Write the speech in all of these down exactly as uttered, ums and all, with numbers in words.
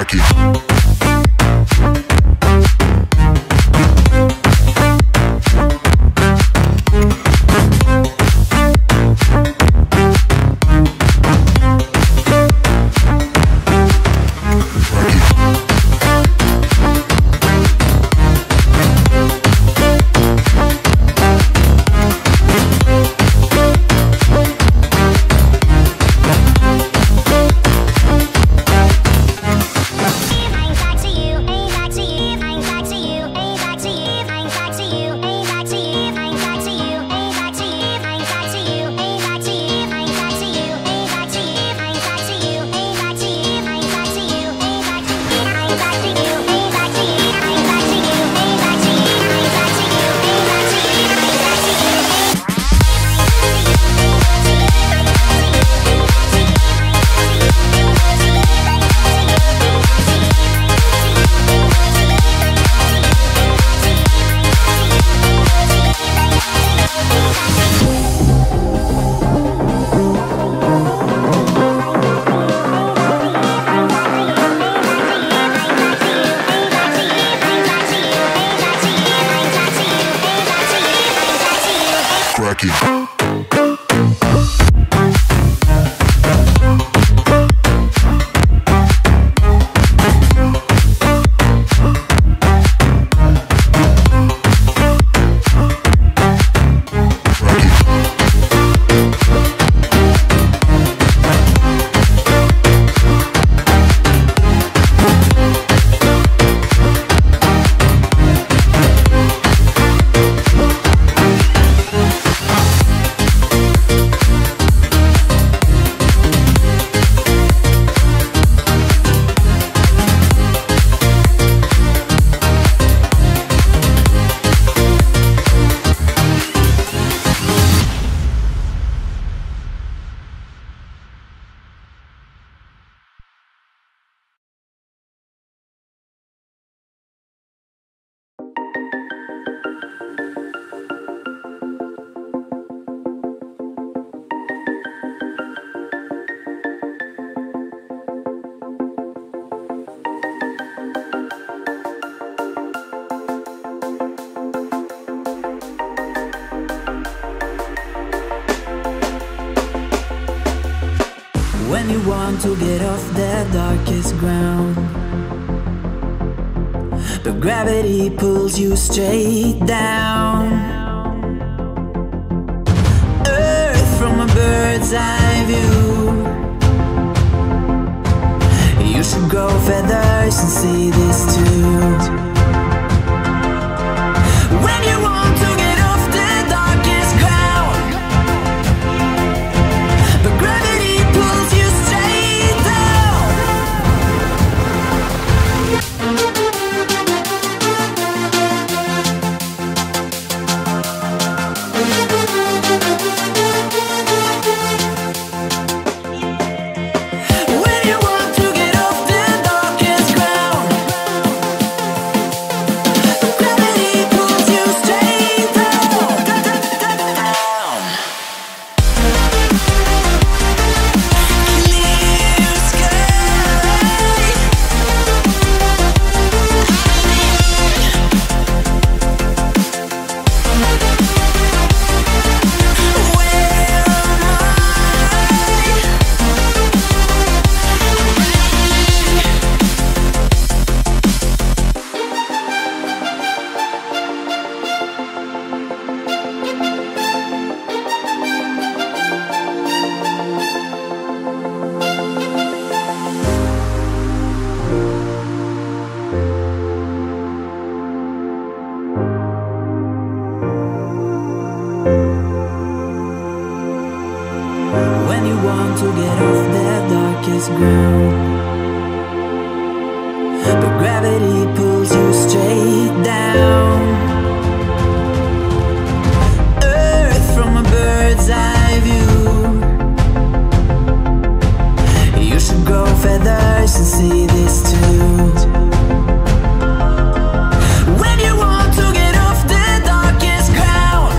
When you want to get off the darkest ground, but gravity pulls you straight down. Earth from a bird's eye view. You should grow feathers and see this too. When you want to get off the darkest ground, but gravity pulls you straight down. When you want to get off the darkest ground, but gravity pulls you straight down, down. Clear sky. When you want to get off the darkest ground, but gravity pulls you straight down. Earth from a bird's eye view. You should grow feathers and see this too. When you want to get off the darkest ground,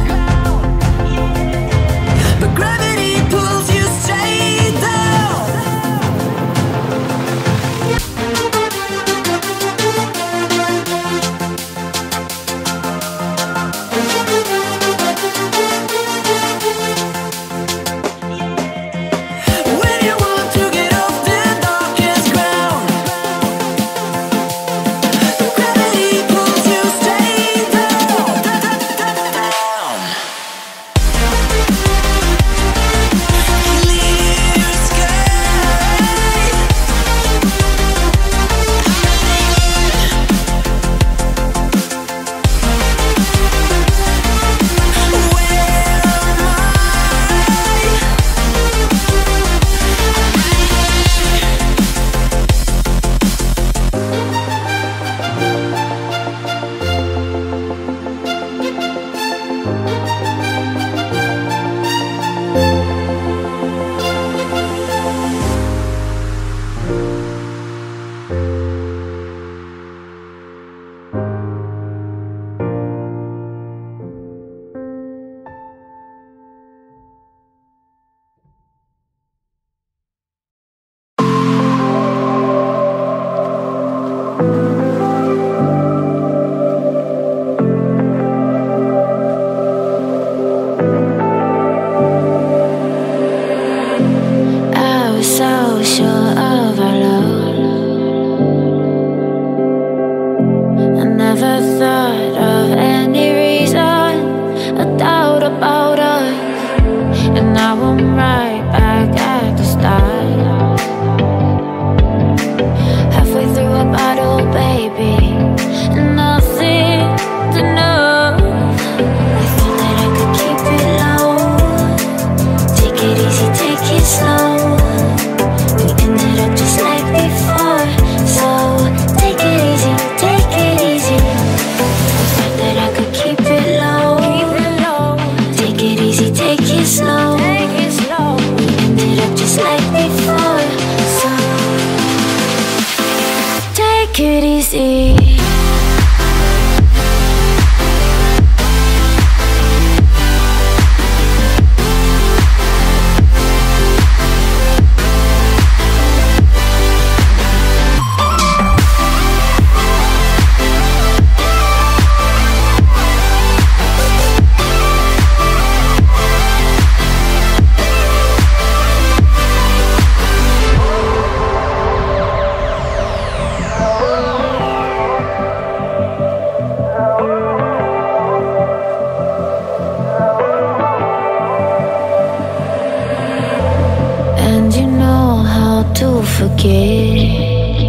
but gravity pulls you straight down. easy. Forget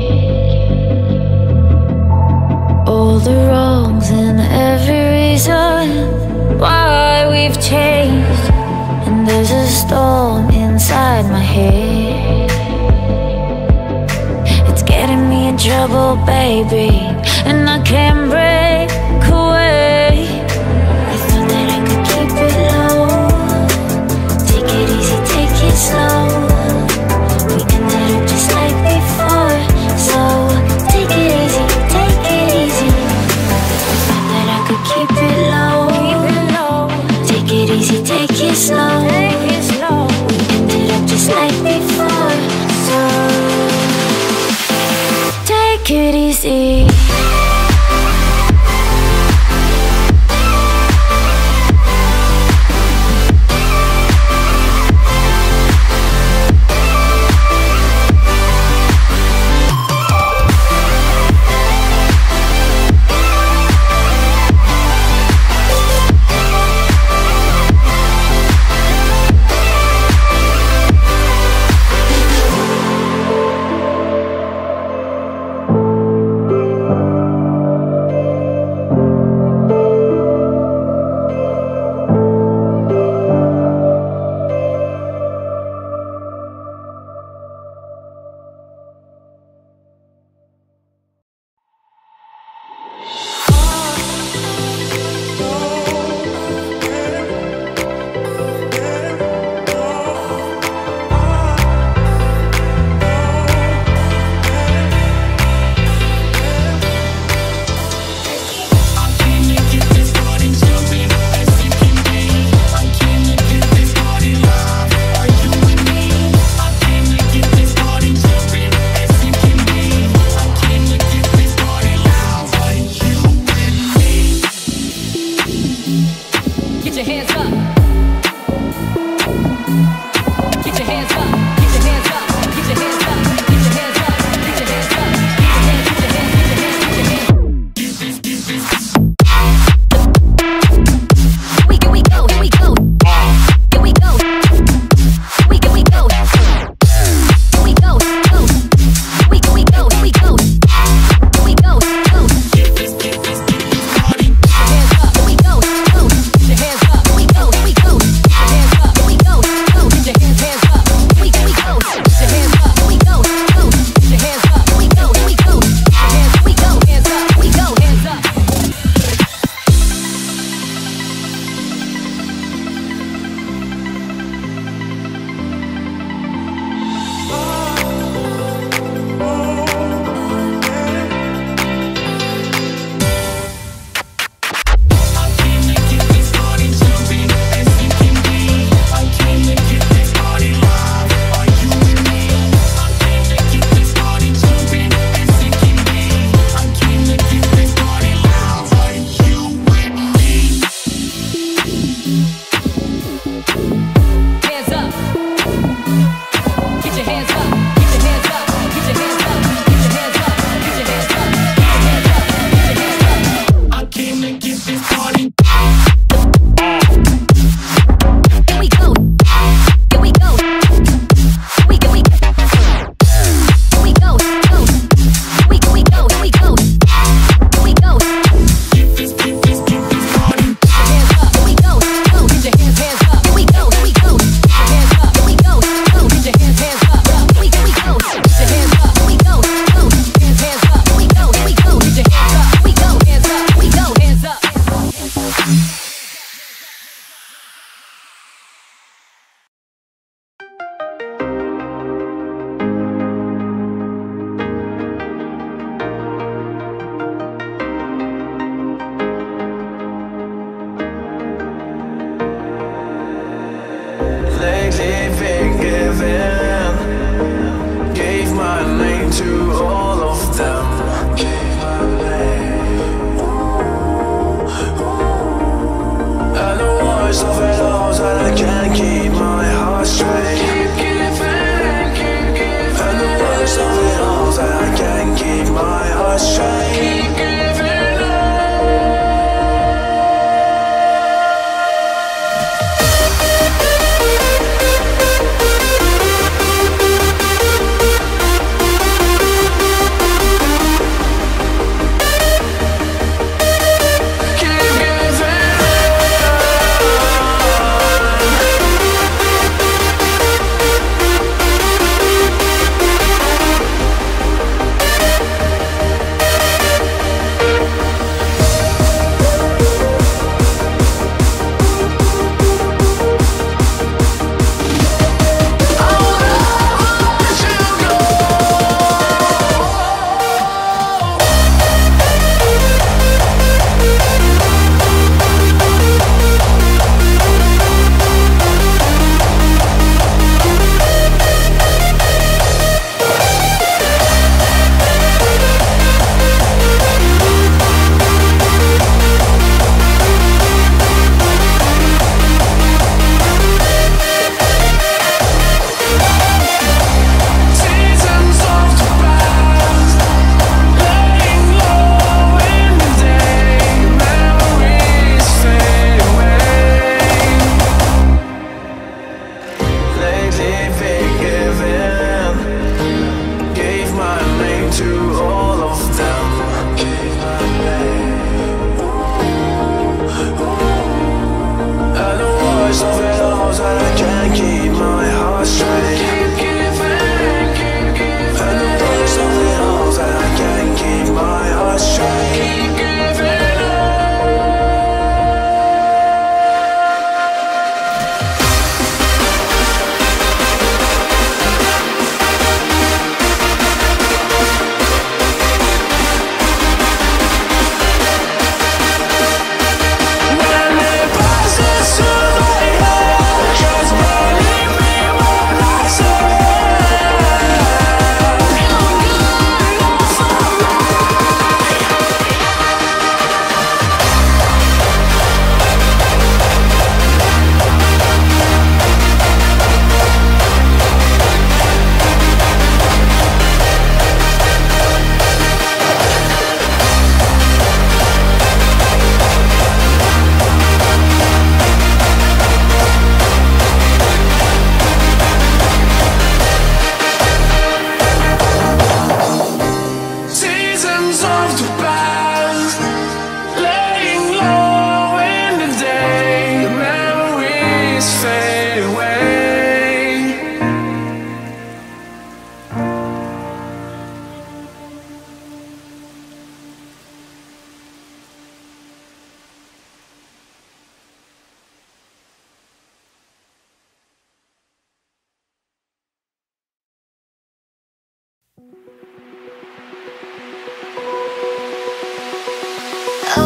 all the wrongs and every reason why we've changed. And there's a storm inside my head, it's getting me in trouble, baby, and I can't break away. I thought that I could keep it low, take it easy, take it slow. Just like before, so take it easy, take it easy. Thought that I could keep it low, keep it low. Take it easy, take it slow, take it slow. We ended up just like before, so take it easy.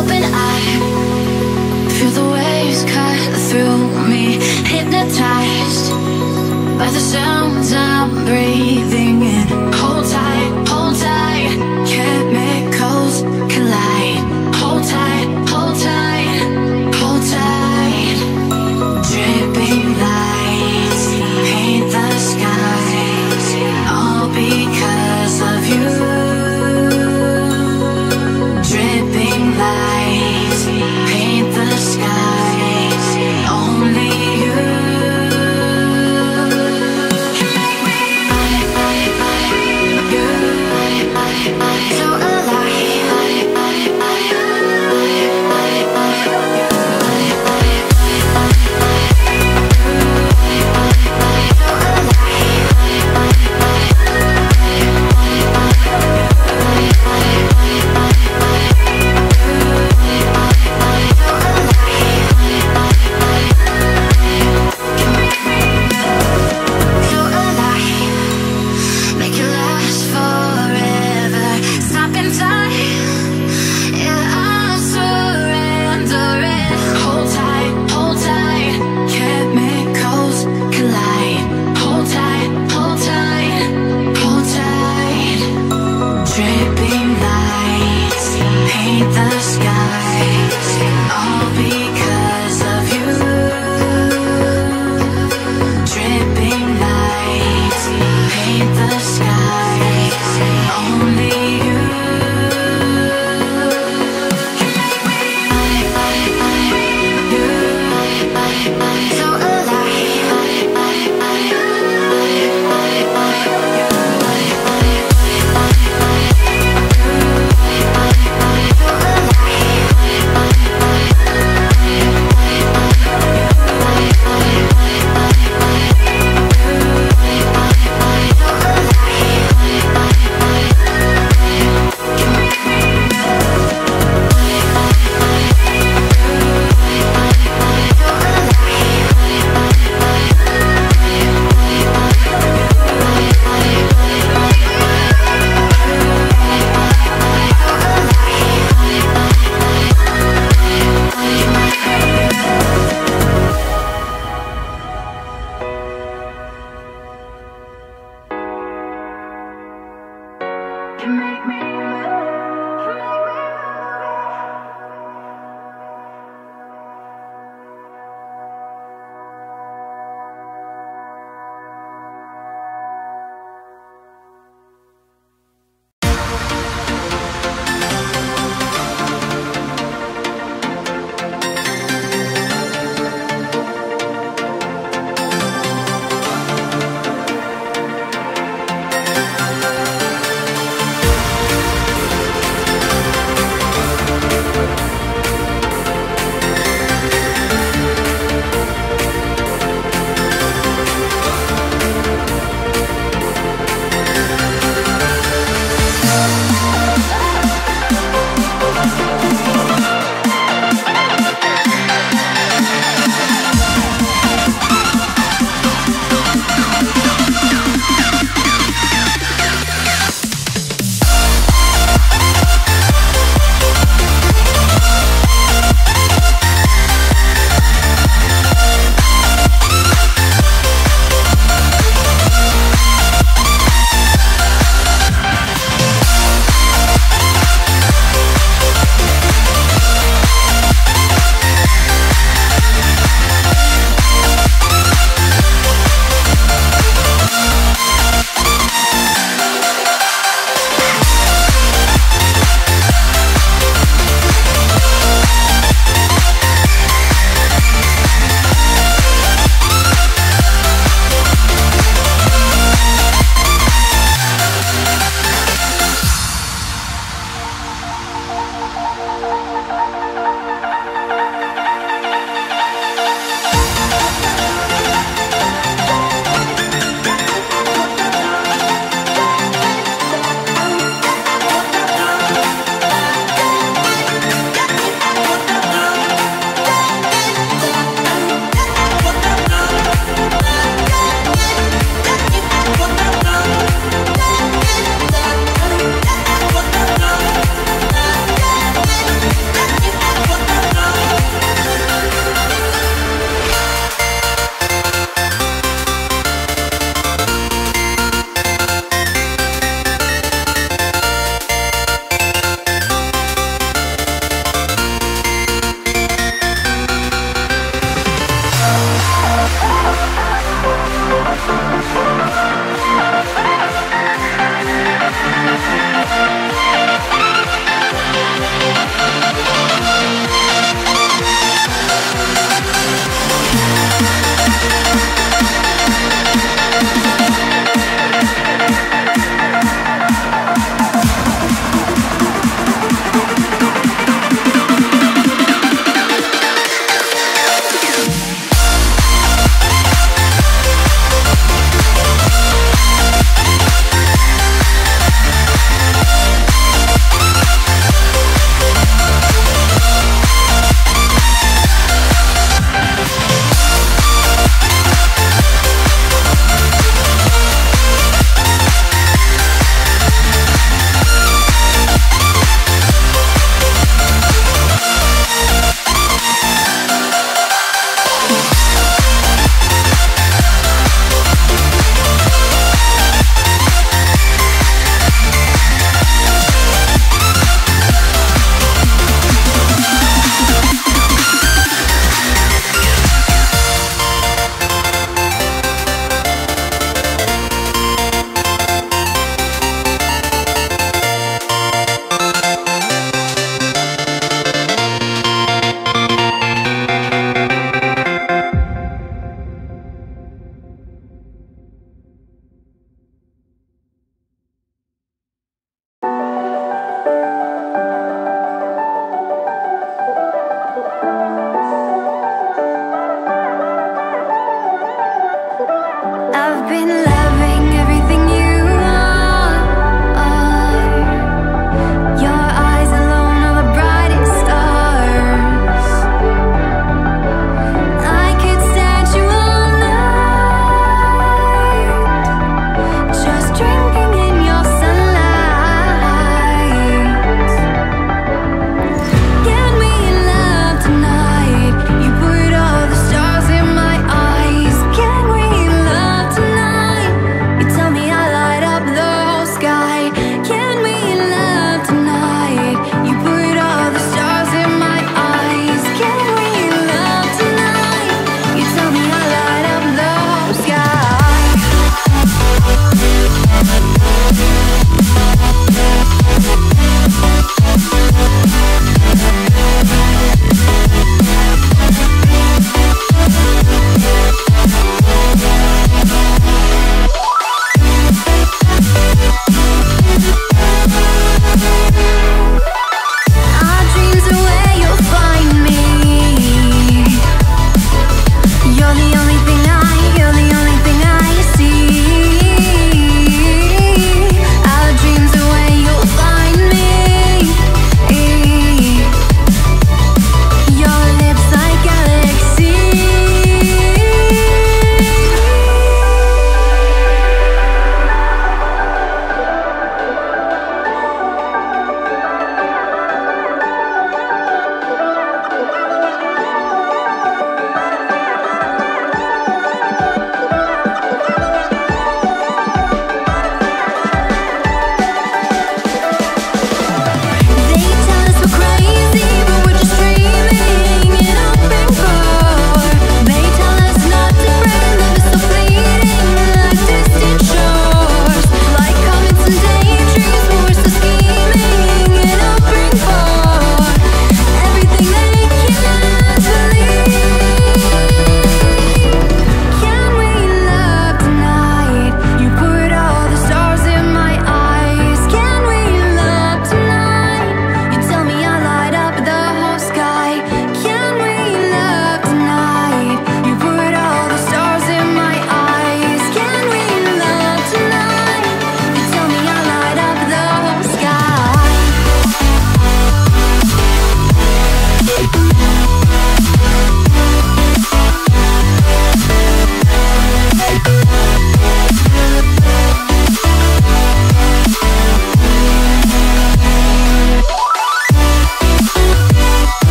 open, I feel the waves cut through me, hypnotized by the sounds I'm breathing in. Hold tight, hold tight, chemicals collide. Hold tight, hold tight, hold tight. Dripping lights paint the skies, all because of you. Dripping lights paint the skies, only you. So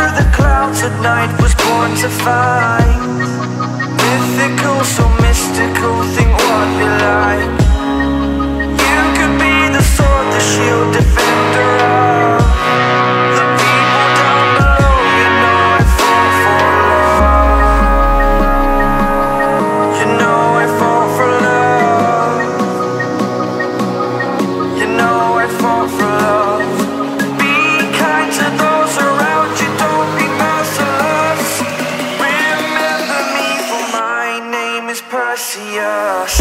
the clouds at night was born to find. Mythical, so mystical, think what you like. You could be the sword, the shield, defender of the people down below. You know I fall for love. You know I fall for love. You know I fall for love. Be kind to those around you, don't be merciless. Remember me, for my name is Perseus.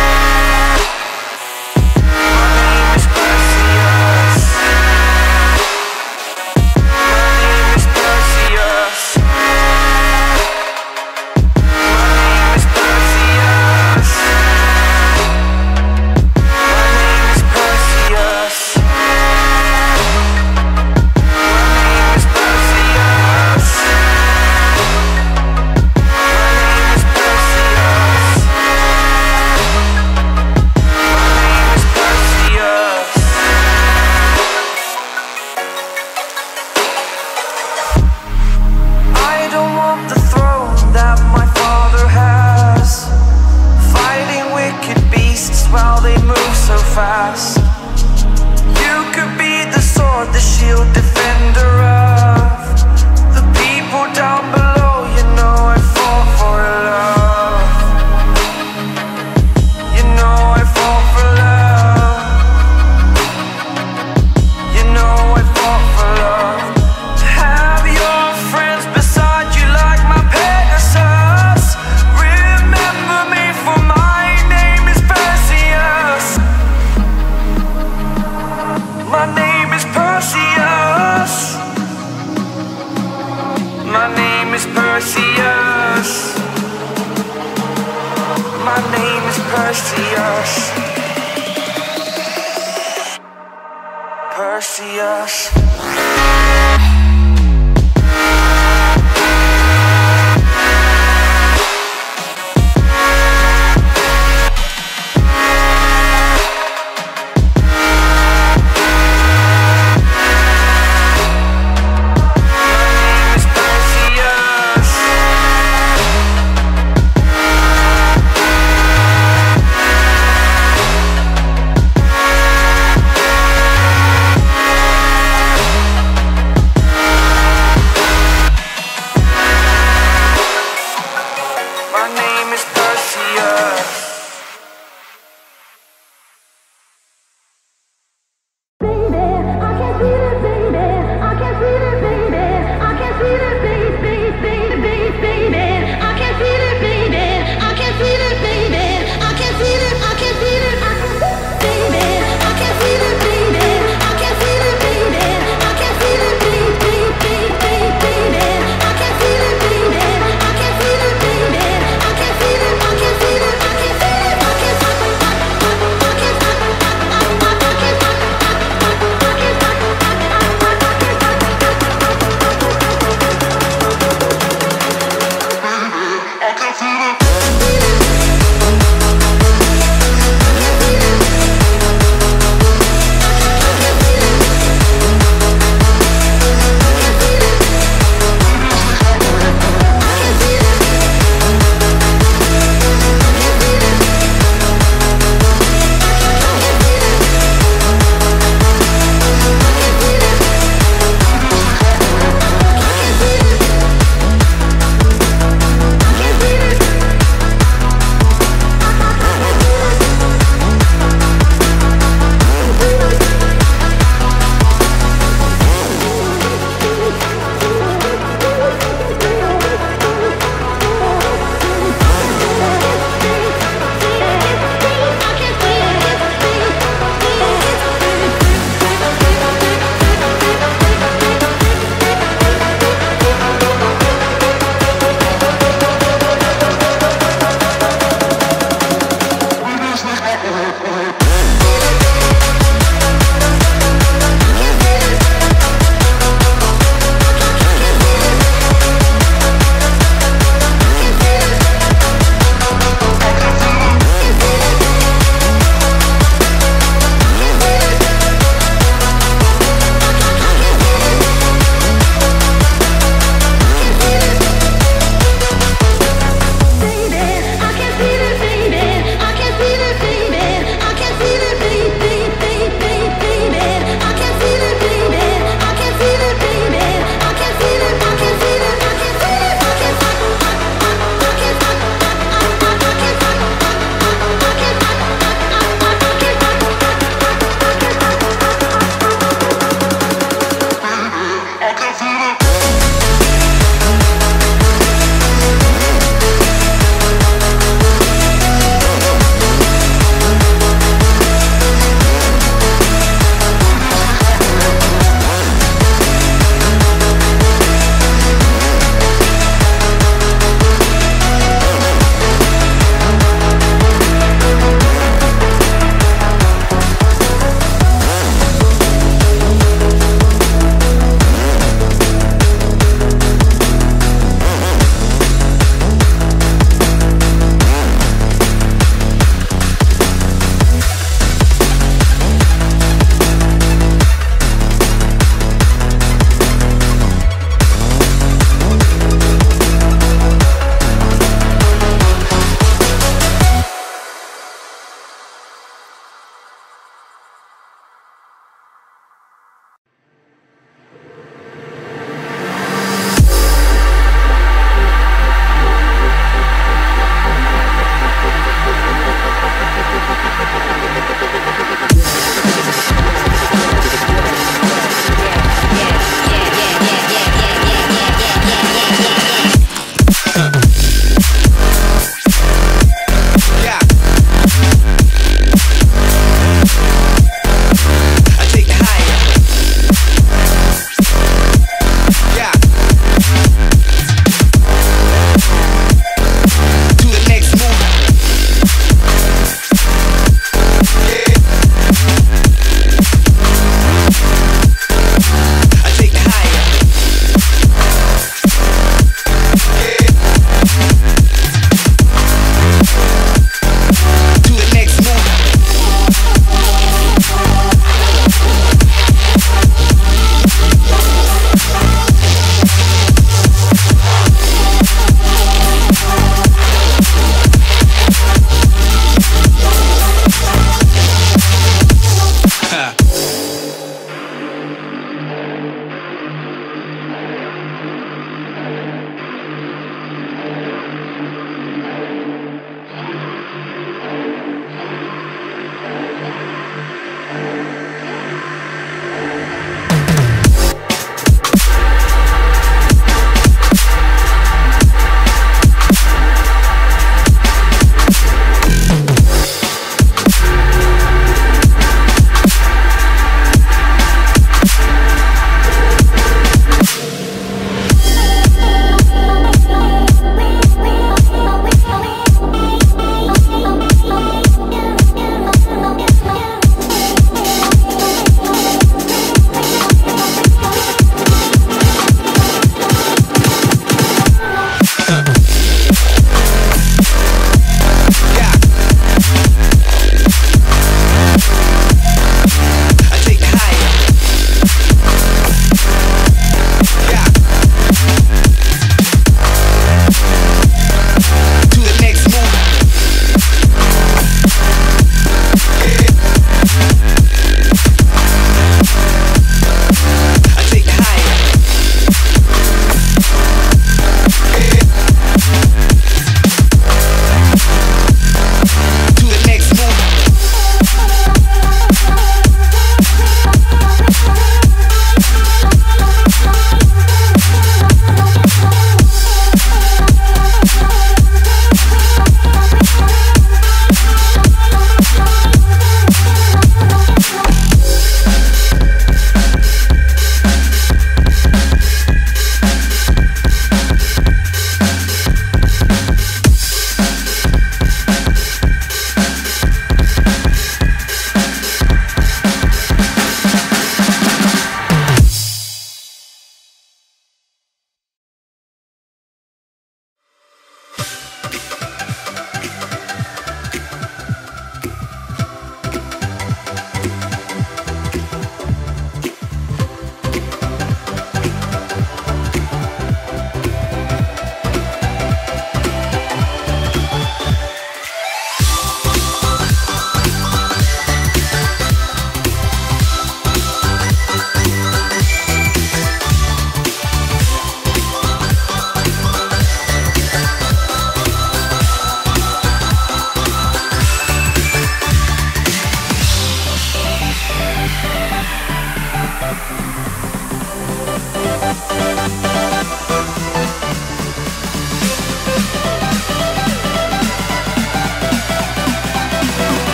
While they move so fast, you could be the sword, the shield, defender of the people down below. You know I fall for love. You know I fall for love. You know I fall for love. Have your friends beside you like my Pegasus. Remember me, for my name is Perseus. My name is Perseus. My name is Perseus. My name is Perseus. Perseus.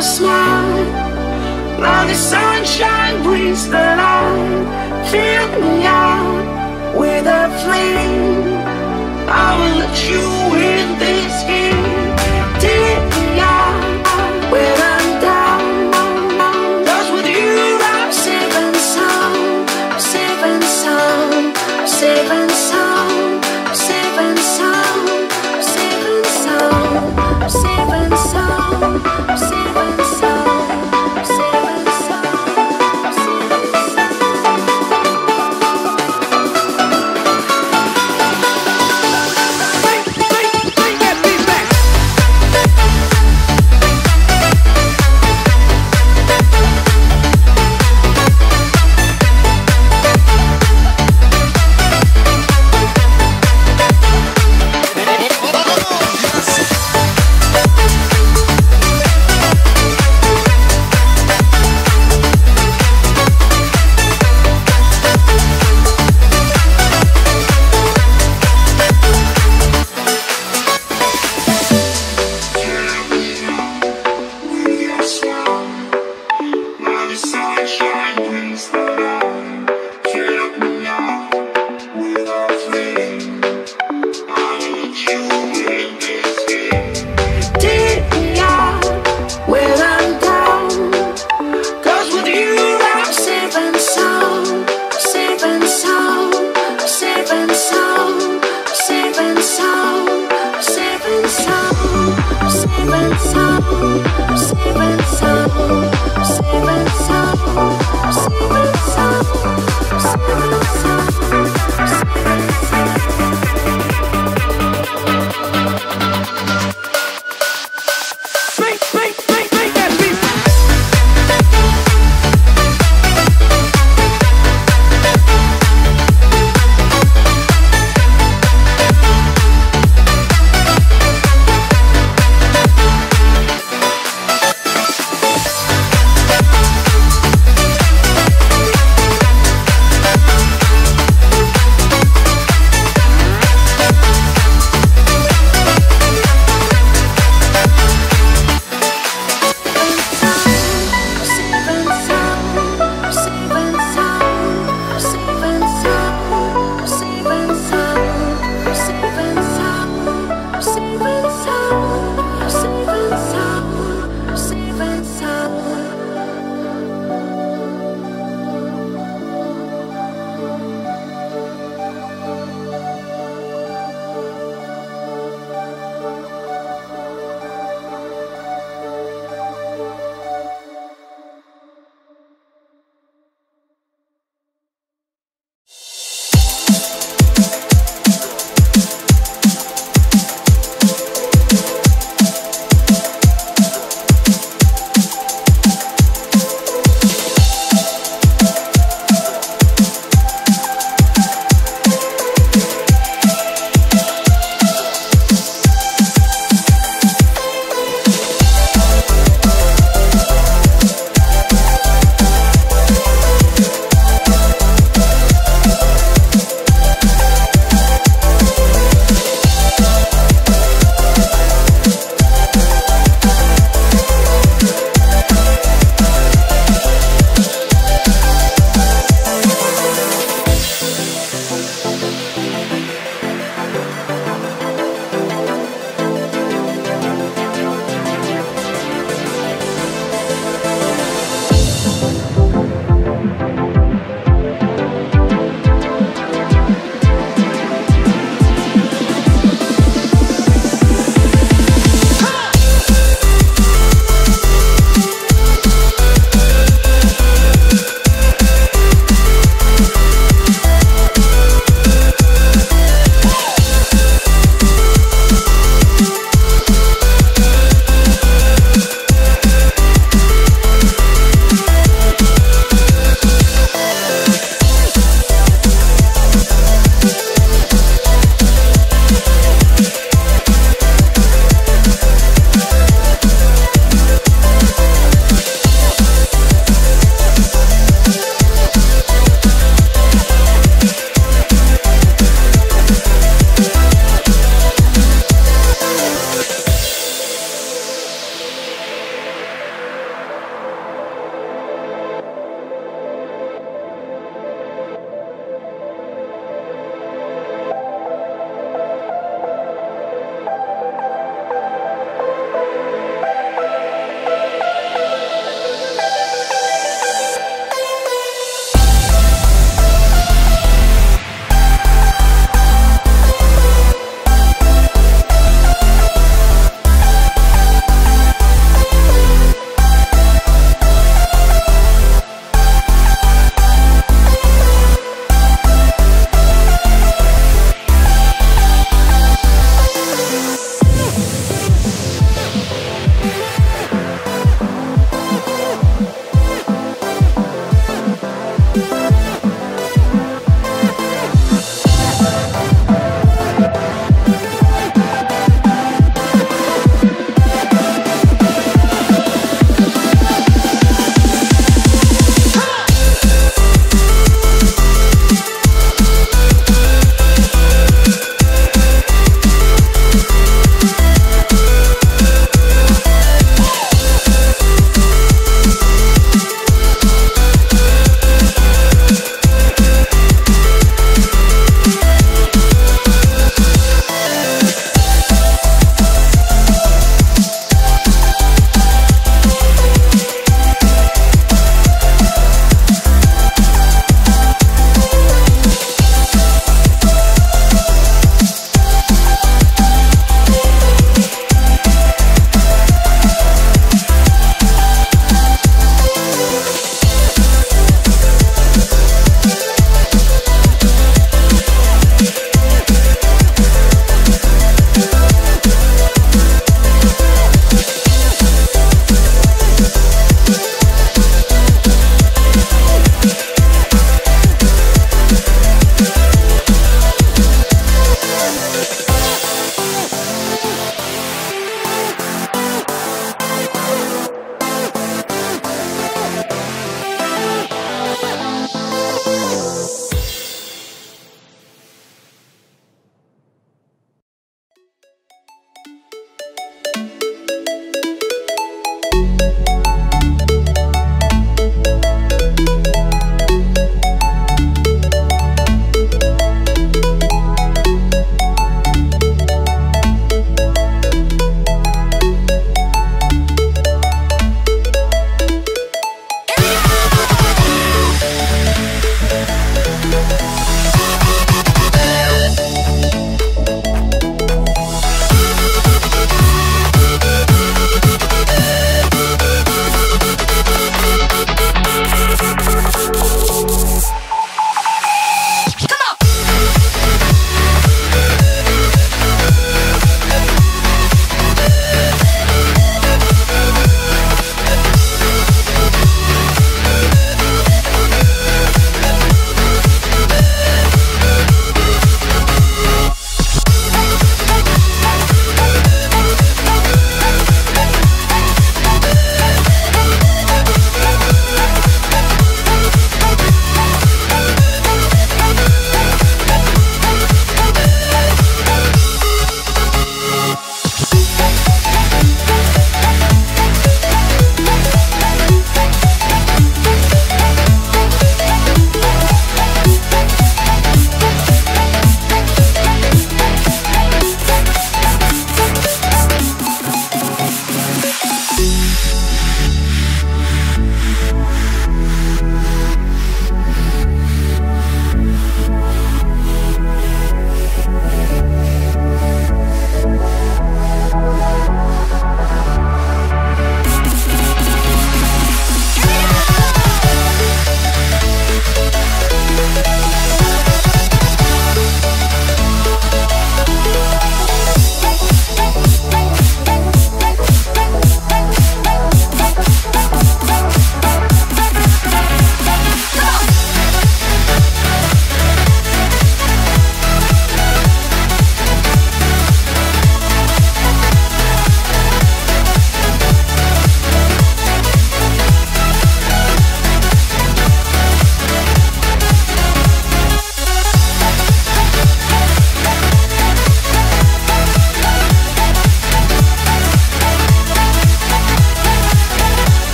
your smile. Now the sunshine brings the light. Fill me out with a flame. I will let you in this game. Take me out when I'm down. 'Cause with you I'm safe and sound. I'm safe and sound. I'm safe and sound. I'm safe and sound. I'm safe and sound. I'm safe and sound. I'm safe and sound. I'm safe and sound. I'm safe and sound.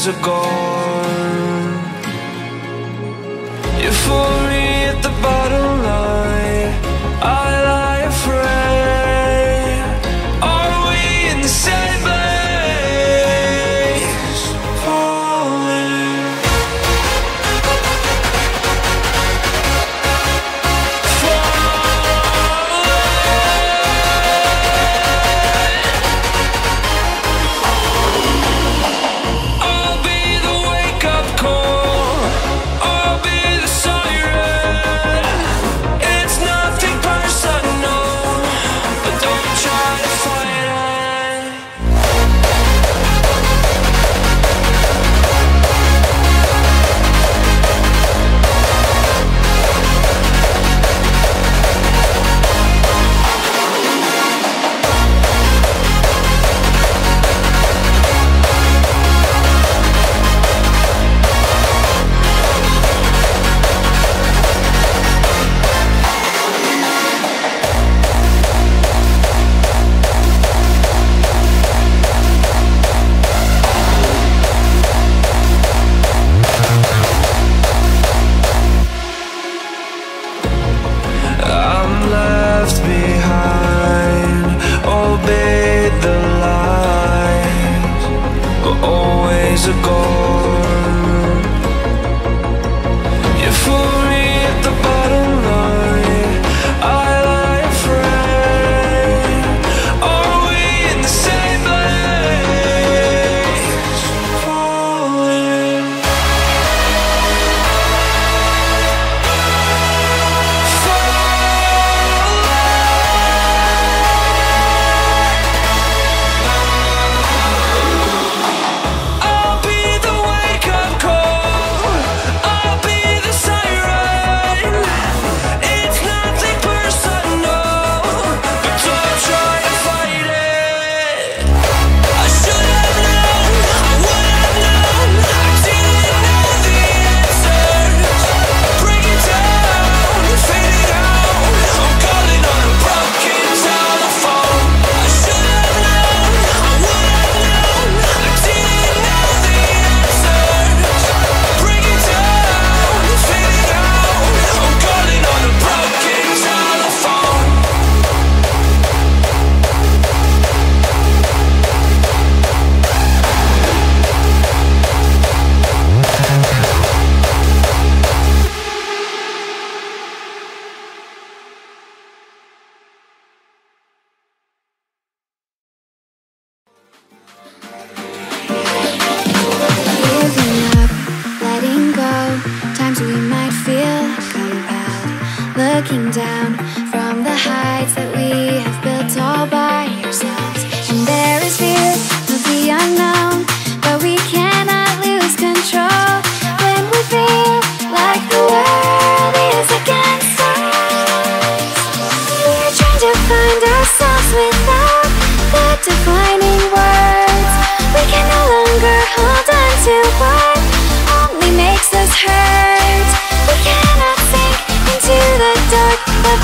always are gone. You fool me at the bottom line, I lie afraid. Are we in the same place? Falling. I'll be the wake-up call, I'll be the siren. It's nothing personal, but don't try to fight it. I'm left behind, obeyed the lies, but always are gone. You fool me at the bottom line, I lie afraid. Are we in the same place? Falling. I'll be the wake-up call, I'll be the siren. It's nothing personal, but don't try to fight it. I should have known, I would have known. I didn't know the answers. Bring it down, fade it out. I'm calling on a broken telephone. I should have known, I would have known. I didn't know the answers. Bring it down, fade it out. I'm calling on a broken telephone. Giving up, letting go. Times we might feel compelled. Looking down from the heights that we have built all by ourselves. And there is fear of the unknown, but we cannot lose control. When we feel like the world is against us, we're trying to find ourselves without the defining words. We can no longer hold on to what only makes us hurt. We cannot sink into the dark of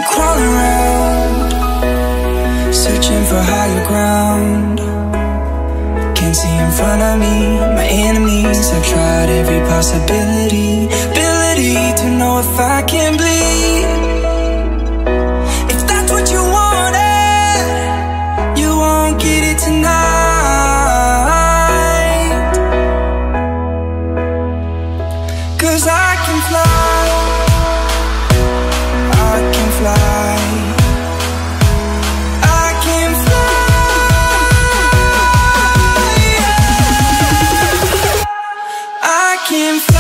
crawling around, searching for higher ground. Can't see in front of me, my enemies. I've tried every possibility, ability to know if I can bleed. If that's what you wanted, you won't get it tonight. 'Cause I can fly, I can fly, I can fly, I can fly.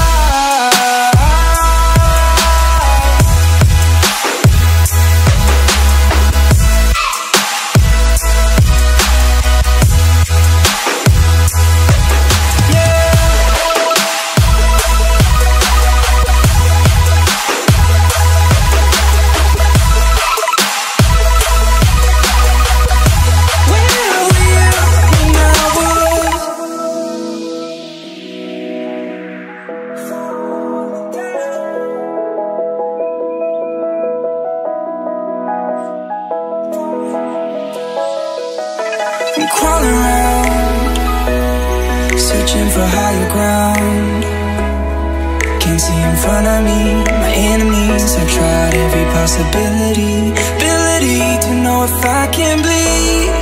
I'm crawling around, searching for higher ground. Can't see in front of me, my enemies. I've tried every possibility, ability to know if I can bleed.